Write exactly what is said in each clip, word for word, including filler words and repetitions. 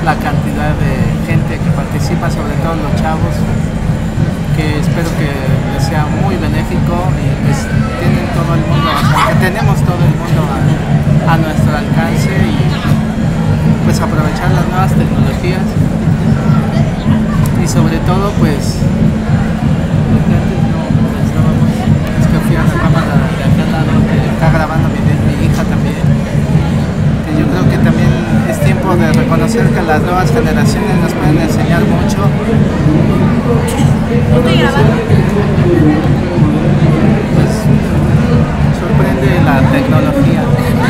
la cantidad de gente que participa, sobre todo los chavos, que espero que les sea muy benéfico y pues tienen todo el mundo, o sea, que tenemos todo el mundo a, a nuestro alcance y pues aprovechar las nuevas tecnologías y sobre todo pues es que fui a la cámara de acá al lado que está grabando mi, mi hija también, que yo creo que también es tiempo de reconocer que las nuevas generaciones nos pueden enseñar mucho. Estoy grabando. Pues sorprende la tecnología.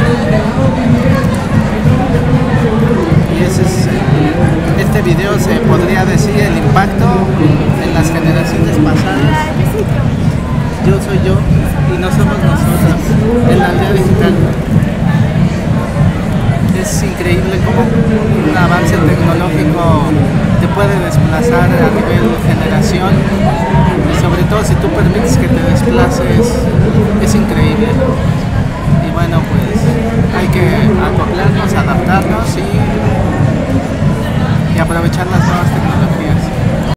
Y ese es, este video se podría decir el impacto en las generaciones pasadas. Yo soy yo y no somos nosotros en la aldea digital. Es increíble cómo un avance tecnológico te puede desplazar a nivel generación, y sobre todo si tú permites que te desplaces, es increíble. Y bueno, pues hay que acoplarnos, adaptarnos y, y aprovechar las nuevas tecnologías.